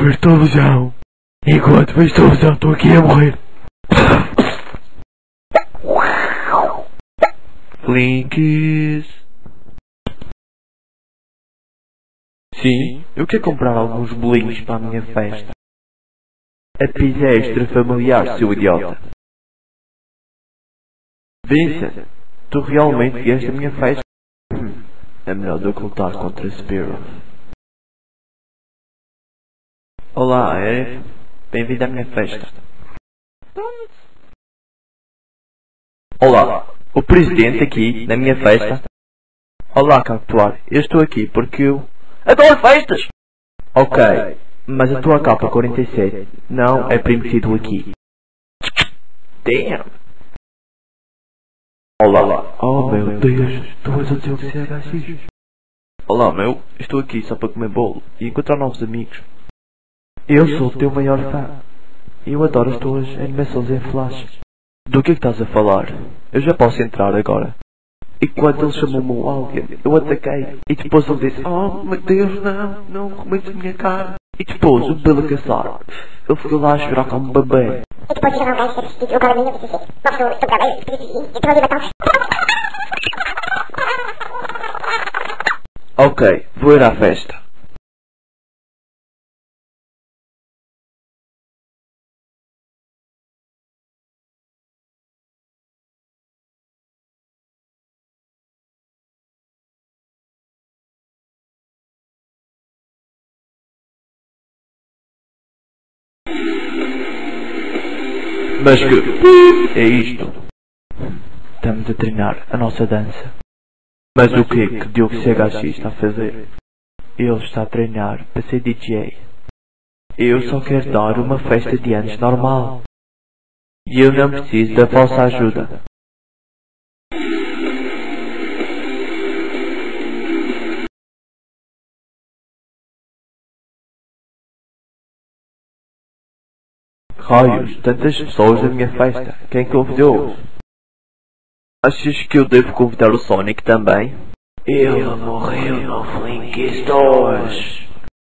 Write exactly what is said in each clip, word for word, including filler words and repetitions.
ver televisão. Enquanto vejo televisão estou aqui a morrer. Links. Sim, eu quero comprar alguns bolinhos para a minha festa. A pizza é extra familiar, seu idiota. Vincent, tu realmente vieste à minha festa? Hum, é melhor de eu lutar contra Spiro. Olá, Eric. Bem-vindo à minha festa. Olá, o presidente aqui na minha festa. Olá, Cactuar. Eu estou aqui porque eu adoro festas! Ok, mas a tua capa quarenta e sete não é permitido aqui. Damn! Olá. Oh meu Deus, tu és o teu C H X. Olá meu, estou aqui só para comer bolo e encontrar novos amigos. Eu sou o teu maior fã. Eu adoro as tuas animações em flash. Do que é que estás a falar? Eu já posso entrar agora. E quando ele chamou-me o Alien, eu ataquei. E depois ele disse, oh meu Deus, não, não comete a minha cara. E depois o Bill a caçar. Ele ficou lá a chorar como um bebê. E depois chegou um gajo que assistiu o cara minha e disse, não estou, estou bebê, e depois ele matou. Ok, vou ir à festa. Mas que é isto? Estamos a treinar a nossa dança. Mas o que é que Diogo C H X está a fazer? Ele está a treinar para ser D J. Eu só quero dar uma festa de anos normal. E eu não preciso da vossa ajuda. Raios, tantas pessoas na minha festa. Quem convidou? Achas que eu devo convidar o Sonic também? Ele morreu no Flinky Stores.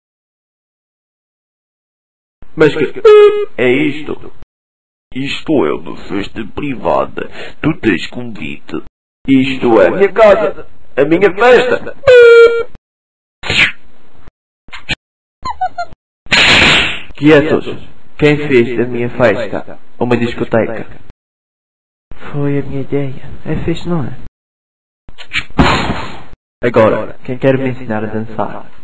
Mas que é isto? Isto é uma festa privada. Tu tens convite. Isto é a minha casa. A minha festa. Quietos. Quem fez da minha festa uma discoteca? Foi a minha ideia. É fixe, não é? Agora, quem quer me ensinar a dançar?